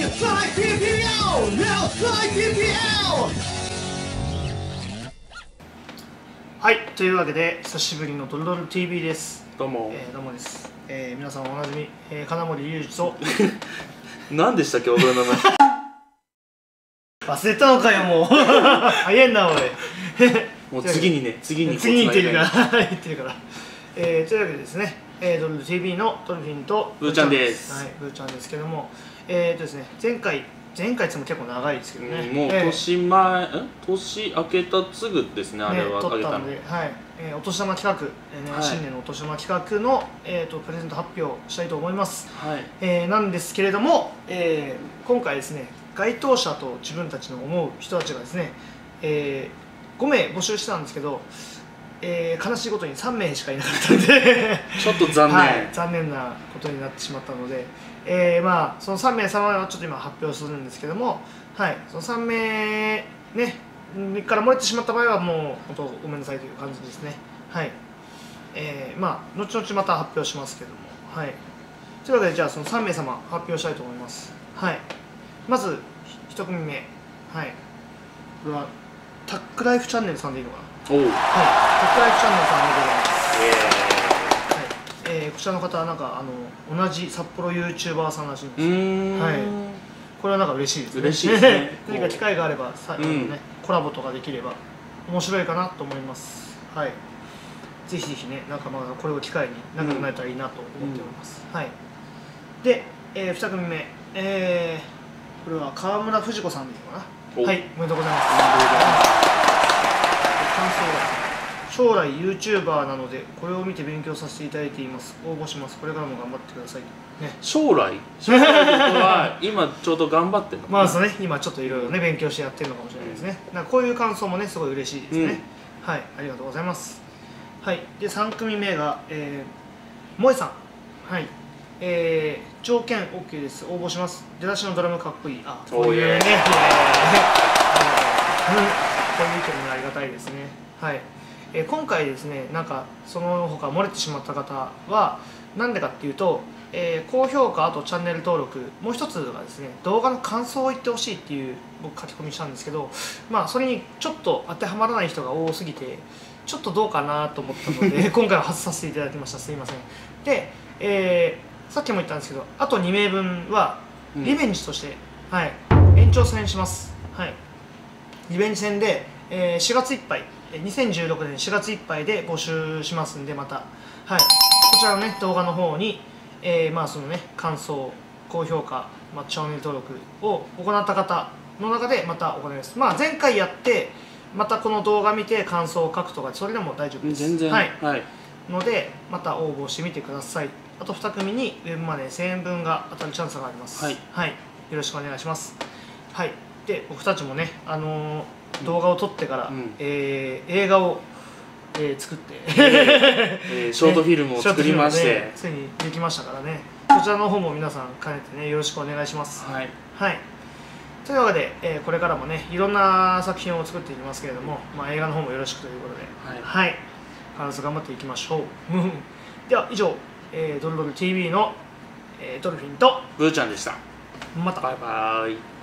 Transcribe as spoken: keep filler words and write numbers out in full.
はい、というわけで久しぶりのドルドル ティーブイ です。 どうも、 えー、どうもです、えー、皆さんおなじみ、えー、金森裕二と何でしたっけ、俺の名前忘れたのかよ、もう早いなおいもう次にね、次に次に言ってるから言ってるから、えー、というわけでですね、えー、ドルドル ティーブイ のドルフィンとブーちゃんです。 はい、ブーちゃんですけども、えーとですね、前回前回つも結構長いですけどね、 うん、もう年前、えー、年明けたすぐですね、あれは撮ったので、はい、えー、お年玉企画、えーね、はい、新年のお年玉企画の、えー、とプレゼント発表したいと思います、はい、えー、なんですけれども、えー、今回ですね、該当者と自分たちの思う人たちがですね、えー、ごめい募集してたんですけど、えー、悲しいことにさんめいしかいなかったんでちょっと残念、はい、 残念なことになってしまったので、えー、まあそのさんめい様はちょっと今発表するんですけども、はい、そのさんめいねから漏れてしまった場合はもう本当ごめんなさいという感じですね。はい、えー、まあ後々また発表しますけども、はい、というわけでじゃあそのさんめい様発表したいと思います。はい、まずひと組目、はい、これはタックライフチャンネルさんでいいのかな。おはい、タックライフチャンネルさんでございます。はい、えー、こちらの方はなんかあの同じ札幌 ユーチューバー さんらしいんですよ。はい、これはなんか嬉しいですね。嬉しいですね。何か機会があればさ、うん、あのね、コラボとかできれば面白いかなと思います。はい、ぜひぜひね、なんかまだこれを機会に仲良くなれたらいいなと思っております。うん、はい。で、えー、に組目、えー、これは川村藤子さんでいいのかな。はい、おめでとうございます。おめでとうございます。感想は将来 ユーチューバー なのでこれを見て勉強させていただいています。応募します。これからも頑張ってください。ね、将来将来は今ちょうど頑張ってるのかな。 まあそうね、今ちょっといろいろね勉強してやってるのかもしれないですね。なんかこういう感想もねすごい嬉しいですね。うん、はい、ありがとうございます。はい、でさん組目が、えー、萌さん。はい、えー、条件 オーケー です。応募します。出だしのドラムかっこいい。あ、こういうね、こういう意見もありがたいですね。はい、えー、今回ですね、なんかその他漏れてしまった方はなんでかっていうと、えー、高評価、あとチャンネル登録、もう一つがですね、動画の感想を言ってほしいっていう僕書き込みしたんですけど、まあそれにちょっと当てはまらない人が多すぎてちょっとどうかなと思ったので今回は外させていただきました。すいません。で、えー、さっきも言ったんですけど、あとにめいぶんはリベンジとして、うん、はい、延長戦します。はい、リベンジ戦で、えー、しがついっぱい、にせんじゅうろくねんしがついっぱいで募集しますんで、また、はい、こちらのね動画の方に、えー、まあそのね感想、高評価、まあ、チャンネル登録を行った方の中でまたお願いします。まあ前回やってまたこの動画見て感想を書くとかそれでも大丈夫です。 全然、 はい、 はい、 のでまた応募してみてください。あとに組にウェブマネーせんえんぶんが当たるチャンスがあります。はい、はい、よろしくお願いします。はい、で僕たちもね、あのー、動画を撮ってから、うん、えー、映画を、えー、作って、 えー、ショートフィルムを作りまして、 ね、ついにできましたからね、こちらの方も皆さん兼ねてねよろしくお願いします。はい、はい、というわけで、えー、これからもねいろんな作品を作っていきますけれども、まあ、映画の方もよろしくということで、はい、はい、必ず頑張っていきましょうでは以上、えー、ドルドル ティーブイ の、えー、ドルフィンとブーちゃんでした。 またバイバイ。